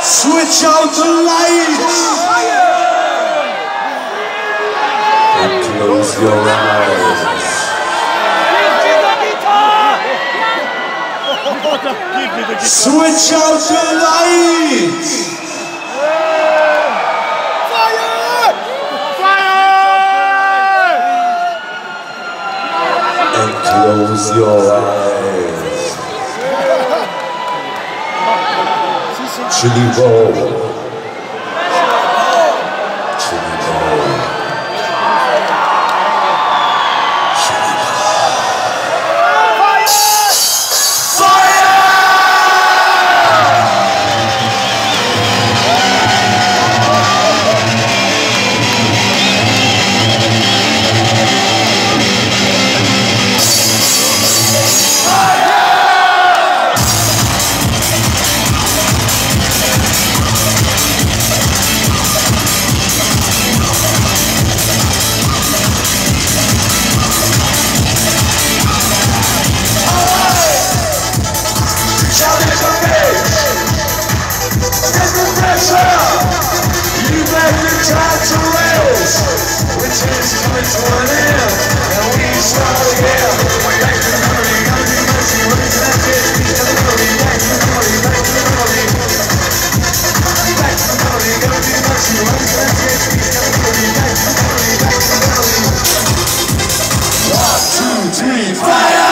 Switch out the lights and close your eyes. Switch out the lights. Fire! And close your eyes. Chili bowl. Chili bowl. Chili bowl. Fire! Which is coming to an end, and we start again. Back to the melody, gotta be mercy. What is that bitch? Beat to the melody, back to the melody, back to the melody. Back to the melody, gotta be mercy. What is that bitch? Beat to the melody, back to the melody, back to the melody. 1, 2, 3, fire!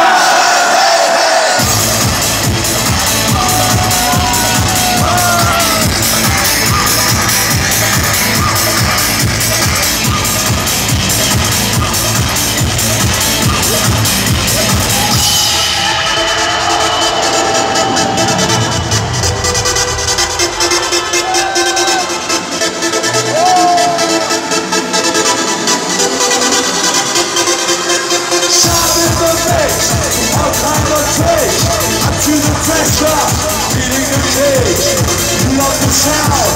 Up to the pressure, beating the cage. You love the sound.